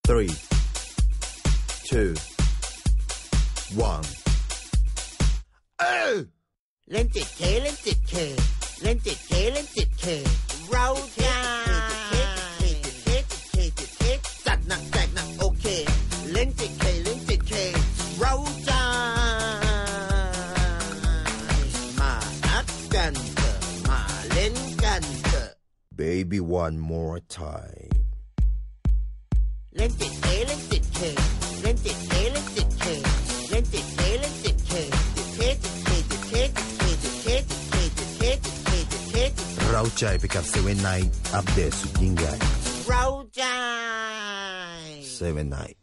3, 2, 1เเล่นติดเคเล่นติดเคเล่นติดเคเล่นติดเคเราจะจัดหนักแจกหนักโอเคเล่นติดเคเล่นติดเคเราจะมาอัดกันเถอะมาเล่นกันเถอะ Baby one more time เล่นติดเคเล่นติดเคเล่นติดเคเล่นติดเคเล่นติดเคเล่นติดเคติดเคติดเคติดเคติดเคติดเคติดเคติดเคติดเคติดเคติดเคเราใจไปกับ7 Nightอัปเดตสุดยิ่งใหญ่เราใจ 7 Night